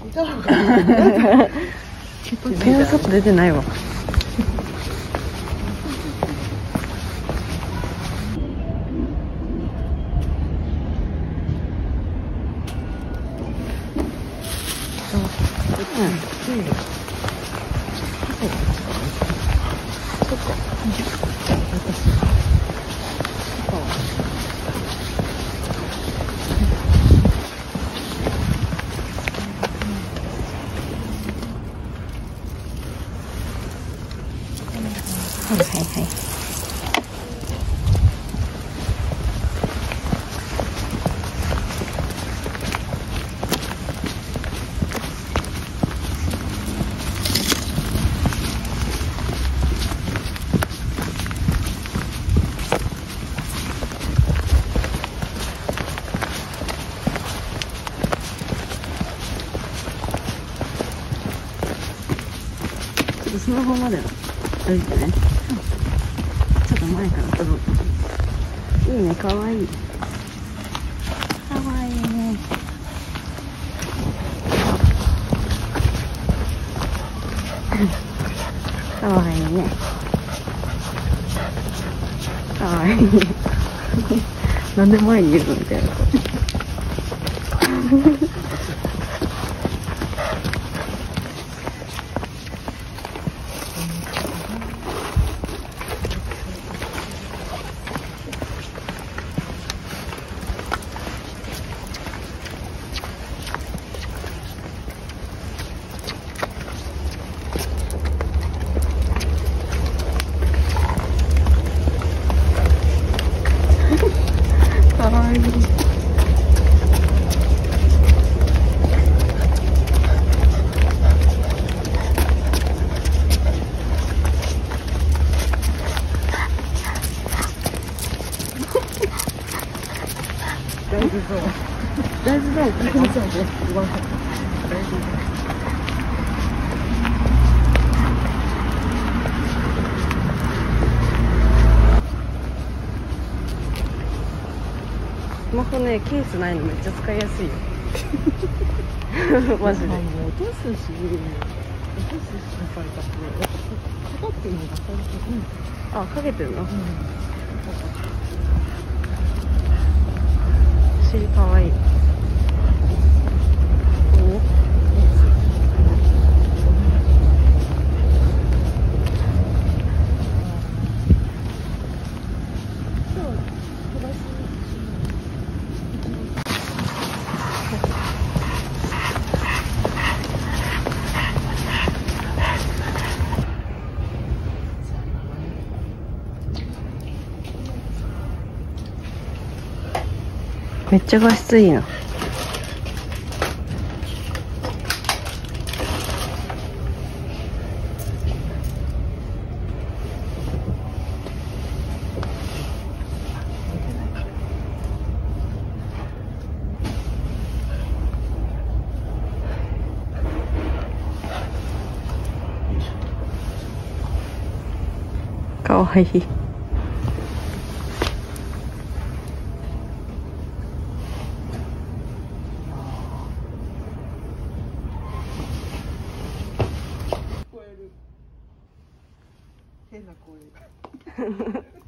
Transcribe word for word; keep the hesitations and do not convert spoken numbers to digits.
ペン外出てないわ。はいはいはい。ちょっとスマホまで歩いてね。ちょっと前から撮ろう。いいね、かわいい。かわいいね。かわいいね。かわいいね。なんで前にいるのみたいな。かわいい。大豆ゾーン。大豆ゾーン。大豆ゾーン。スマホね、ケースないのめっちゃ使いやすいよ。マジで。落とすし、落とすしされたって、かかってるのがされてる。あ、かけてるの。うん。お尻かわいい。めっちゃ画質いいな。かわいい。変な声。